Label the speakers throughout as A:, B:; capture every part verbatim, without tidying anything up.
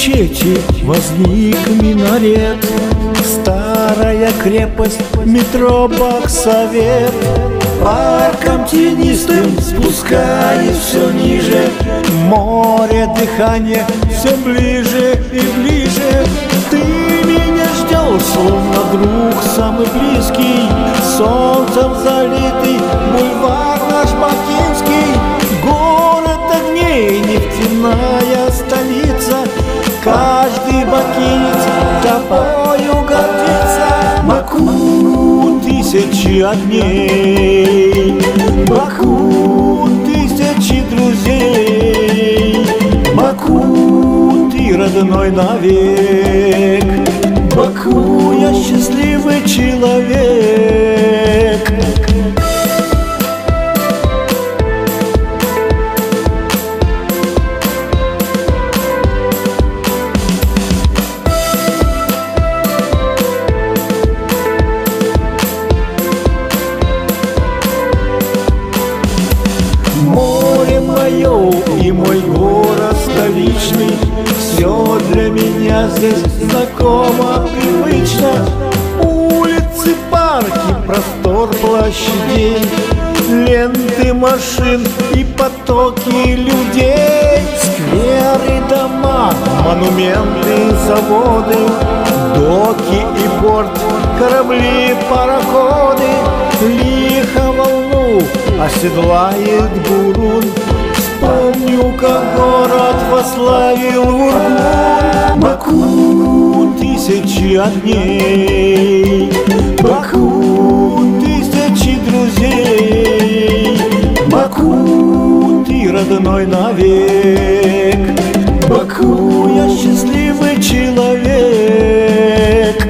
A: мечети возник минарет, старая крепость, метро Баксовет. Парком тенистым спускаясь все ниже, море дыхания все ближе и ближе. Ты меня ждешь, словно друг самый близкий, солнцем залитый бульвар наш бакинский. Город огней, нефтяная столица, каждый бакинец тобою гордится. Баку тысячи огней, Баку тысячи друзей, Баку ты родной навек, Баку я счастливый человек. Море мое и мой город столичный, все для меня здесь знакомо, привычно. Улицы, парки, простор площадей, ленты машин и потоки людей. Скверы, дома, монументы, заводы, доки и порт, корабли, пароходы. Лихо волну оседлает бурун, вспомню, как город вославил Ургун. Баку тысячи огней, Баку тысячи друзей, Баку ты родной навек, Баку я счастливый человек.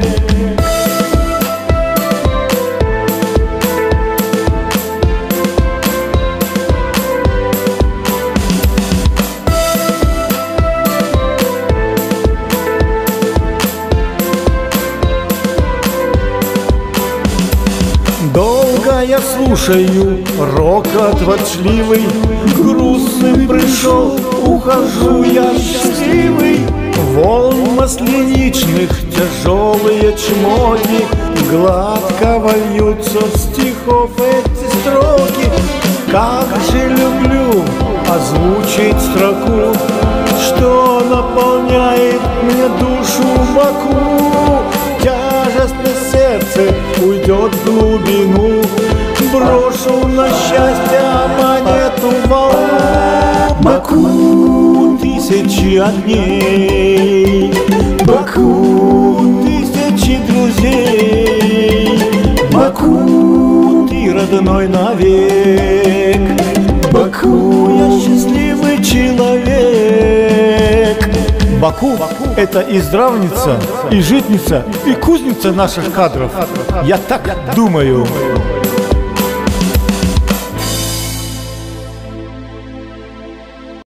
A: Долго я слушаю рокот ворчливый, грустный пришел, ухожу я счастливый. Волн масляничных тяжелые чмоки гладко вольются в стихов эти строки. Как же люблю озвучить строку, что наполняет мне душу Баку. Тяжестное сердце уйдет в глубину, брошу на счастье монету волну. Баку тысячи огней, Баку тысячи друзей, Баку ты родной навек, Баку я счастливый человек. Баку – это и здравница, и житница, и кузница наших кадров. Я так думаю.